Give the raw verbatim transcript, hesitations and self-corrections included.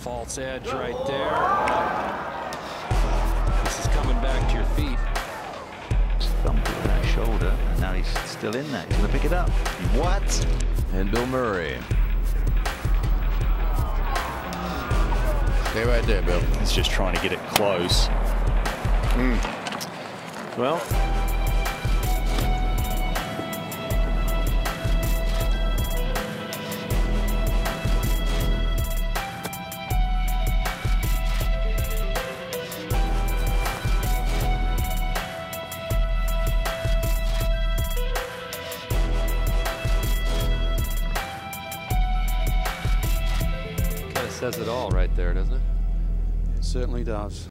false edge right there. This is coming back to your feet. Thumped with that shoulder, and now he's still in that. He's going to pick it up. What? And Bill Murray. Stay right there, Bill. He's just trying to get it close. Mm. Well, Kind of says it all right there, doesn't it? It certainly does.